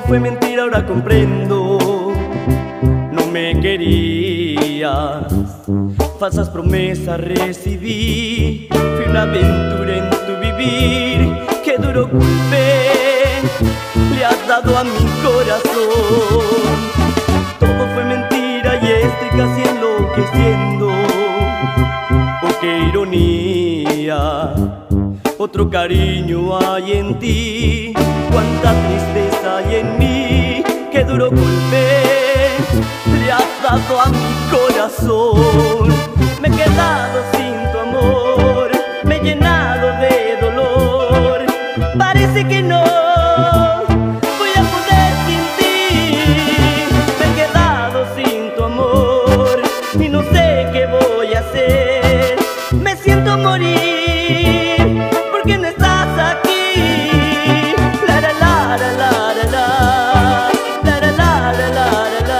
fue mentira, ahora comprendo. No me querías, falsas promesas recibí. Fui una aventura en tu vivir, qué duro golpe le has dado a mi corazón. Todo fue mentira y estoy casi enloqueciendo. Oh, qué ironía, otro cariño hay en ti. Cuánta tristeza hay en mí, qué duro golpe le has dado a mi corazón. Me he quedado sin tu amor, me he llenado de dolor. Parece que no voy a poder sin ti. Me he quedado sin tu amor y no sé qué voy a hacer. Me siento morir porque no estás aquí. La la la la la la la, la la la la la la.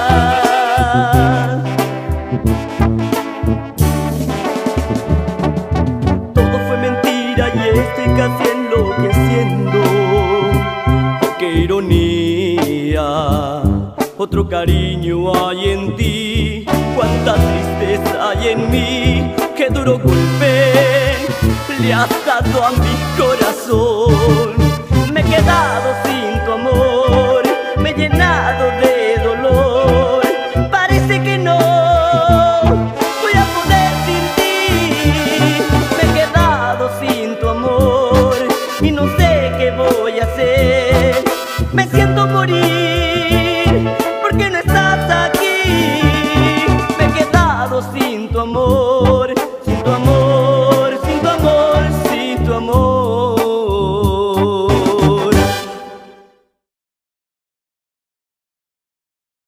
Todo fue mentira y estoy casi enloqueciendo. Oh, qué ironía, otro cariño hay en ti. Cuánta tristeza hay en mí, qué duro golpe le has dado a mi corazón. Me he quedado sin tu amor, me he llenado